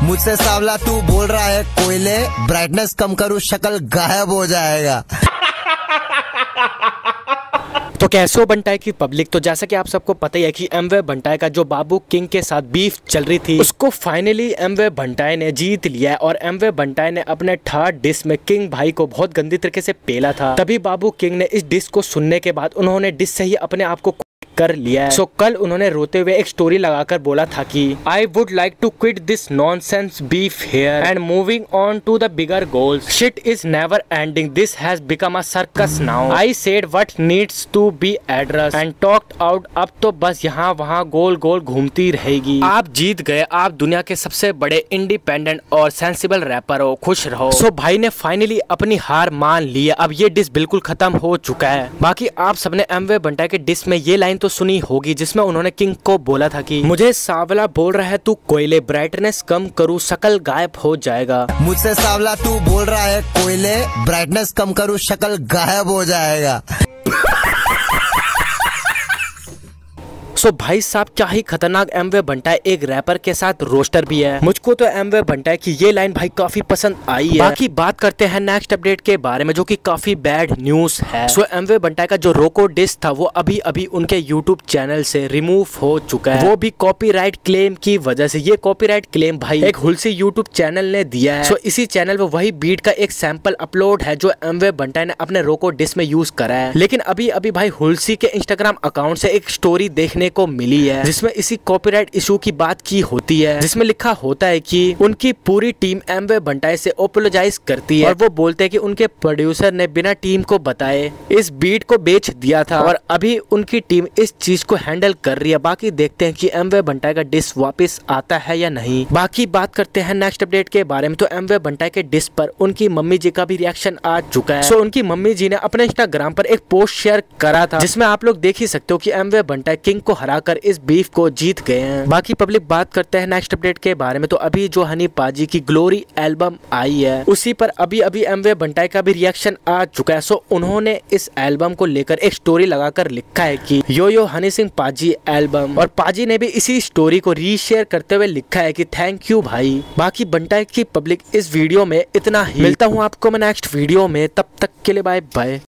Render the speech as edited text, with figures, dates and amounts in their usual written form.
मुझसे सांवला तू बोल रहा है कोयले, ब्राइटनेस कम करूँ शक्ल गायब हो जाएगा। तो कैसे हो बंटाई की पब्लिक। तो जैसा कि आप सबको पता ही है कि एमवे बंटाई का जो बाबू किंग के साथ बीफ चल रही थी, उसको फाइनली एमवे बंटाई ने जीत लिया है। और एमवे बंटाई ने अपने थर्ड डिश में किंग भाई को बहुत गंदी तरीके से पेला था। तभी बाबू किंग ने इस डिश को सुनने के बाद उन्होंने डिश से ही अपने आप को कर लिया है। सो कल उन्होंने रोते हुए एक स्टोरी लगाकर बोला था कि I would like to quit this nonsense beef here and moving on to the bigger goals. Shit is never ending, this has become a circus now. I said what needs to be address and talked out. अब तो बस यहाँ वहाँ गोल गोल घूमती रहेगी। आप जीत गए, आप दुनिया के सबसे बड़े इंडिपेंडेंट और सेंसिबल रैपर हो, खुश रहो। सो भाई ने फाइनली अपनी हार मान ली है। अब ये डिश बिल्कुल खत्म हो चुका है। बाकी आप सबने एमवे बंटाई के डिश में ये लाइन तो सुनी होगी जिसमें उन्होंने किंग को बोला था कि मुझे सांवला बोल रहा है तू कोयले, ब्राइटनेस कम करूँ शक्ल गायब हो जाएगा। मुझसे सांवला तू बोल रहा है कोयले, ब्राइटनेस कम करूँ शक्ल गायब हो जाएगा। सो भाई साहब क्या ही खतरनाक एमवे बंटाई एक रैपर के साथ रोस्टर भी है। मुझको तो एमवे बंटाई की ये लाइन भाई काफी पसंद आई है। बाकी बात करते हैं नेक्स्ट अपडेट के बारे में जो कि काफी बैड न्यूज है। सो एमवे बंटाई का जो रोको डिश था वो अभी अभी उनके यूट्यूब चैनल से रिमूव हो चुका है, वो भी कॉपीराइट क्लेम की वजह से। ये कॉपीराइट क्लेम भाई एक हुलसी यूट्यूब चैनल ने दिया है। सो इसी चैनल पे वही बीट का एक सैंपल अपलोड है जो एमवे बंटाई ने अपने रोको डिश में यूज करा है। लेकिन अभी अभी भाई हुलसी के इंस्टाग्राम अकाउंट से एक स्टोरी देखने को मिली है जिसमें इसी कॉपीराइट इशू की बात की होती है, जिसमें लिखा होता है कि उनकी पूरी टीम एमवे बंटाई से अपोलोजाइज करती है और वो बोलते हैं कि उनके प्रोड्यूसर ने बिना टीम को बताए इस बीट को बेच दिया था और अभी उनकी टीम इस चीज को हैंडल कर रही है। बाकी देखते हैं कि एमवे बंटाई का डिश वापस आता है या नहीं। बाकी बात करते हैं नेक्स्ट अपडेट के बारे में। तो एमवे बंटाई के डिश पर उनकी मम्मी जी का भी रिएक्शन आ चुका है। सो उनकी मम्मी जी ने अपने इंस्टाग्राम पर एक पोस्ट शेयर करा था जिसमें आप लोग देख ही सकते हो कि एमवे बंटाई किंग को हराकर इस बीफ को जीत गए हैं। बाकी पब्लिक बात करते हैं नेक्स्ट अपडेट के बारे में। तो अभी जो हनी पाजी की ग्लोरी एल्बम आई है उसी पर अभी अभी एमवे बंटाई का भी रिएक्शन आ चुका है। सो उन्होंने इस एल्बम को लेकर एक स्टोरी लगाकर लिखा है कि यो यो हनी सिंह पाजी एल्बम, और पाजी ने भी इसी स्टोरी को रीशेयर करते हुए लिखा है कि थैंक यू भाई। बाकी बंटाई की पब्लिक इस वीडियो में इतना ही। मिलता हूँ आपको मैं नेक्स्ट वीडियो में, तब तक के लिए बाय बाय।